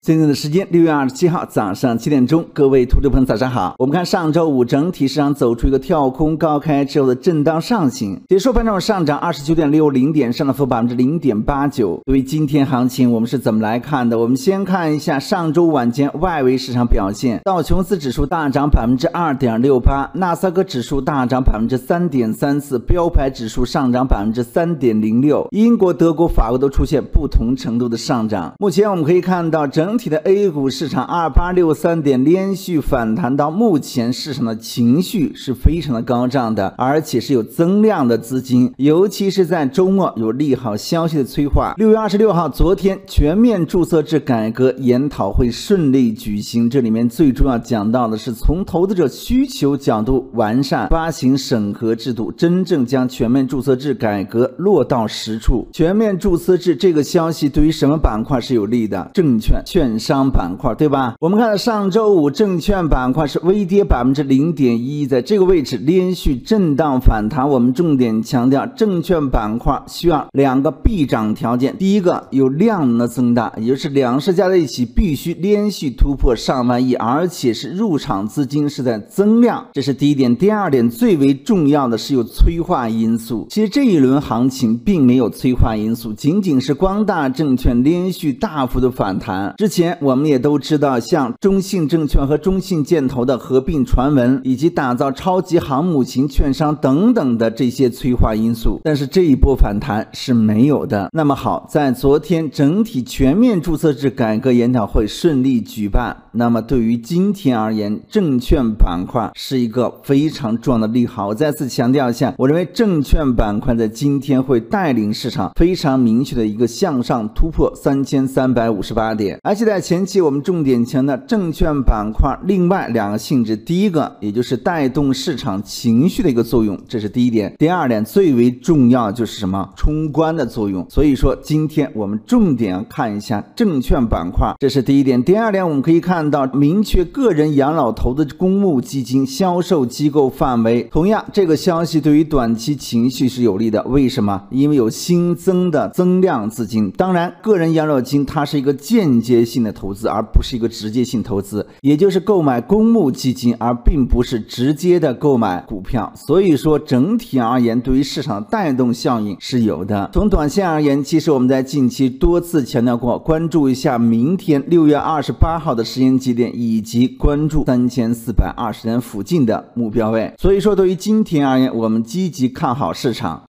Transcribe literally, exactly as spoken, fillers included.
现在的时间六月二十七号早上七点钟，各位投资朋友早上好。我们看上周五整体市场走出一个跳空高开之后的震荡上行，结束盘中上涨 二十九点六零 点，上涨幅 百分之零点八九。对于今天行情我们是怎么来看的？我们先看一下上周晚间外围市场表现，道琼斯指数大涨 百分之二点六八， 纳斯达克指数大涨 百分之三点三四， 标普指数上涨 百分之三点零六， 英国、德国、法国都出现不同程度的上涨。目前我们可以看到整体的 A 股市场二八六三点连续反弹，到目前市场的情绪是非常的高涨的，而且是有增量的资金，尤其是在周末有利好消息的催化。六月二十六号昨天全面注册制改革研讨会顺利举行，这里面最重要讲到的是从投资者需求角度完善发行审核制度，真正将全面注册制改革落到实处。全面注册制这个消息对于什么板块是有利的？证券券商板块，对吧？我们看到上周五证券板块是微跌 百分之零点一， 在这个位置连续震荡反弹。我们重点强调证券板块需要两个必涨条件，第一个有量能的增大，也就是两市加在一起必须连续突破上万亿，而且是入场资金是在增量，这是第一点。第二点最为重要的是有催化因素，其实这一轮行情并没有催化因素，仅仅是光大证券连续大幅的反弹。之前我们也都知道，像中信证券和中信建投的合并传闻，以及打造超级航母型券商等等的这些催化因素，但是这一波反弹是没有的。那么好，在昨天整体全面注册制改革研讨会顺利举办，那么对于今天而言，证券板块是一个非常重要的利好。我再次强调一下，我认为证券板块在今天会带领市场非常明确的一个向上突破三千三百五十八点。而且在前期我们重点强调证券板块另外两个性质，第一个也就是带动市场情绪的一个作用，这是第一点。第二点最为重要就是什么？冲关的作用。所以说今天我们重点要看一下证券板块，这是第一点。第二点我们可以看到明确个人养老投资公募基金销售机构范围，同样这个消息对于短期情绪是有利的。为什么？因为有新增的增量资金。当然个人养老金它是一个间接性的投资，而不是一个直接性投资，也就是购买公募基金，而并不是直接的购买股票。所以说整体而言对于市场带动效应是有的。从短线而言，其实我们在近期多次强调过，关注一下明天六月二十八号的时间节点，以及关注三千四百二十点附近的目标位。所以说对于今天而言，我们积极看好市场。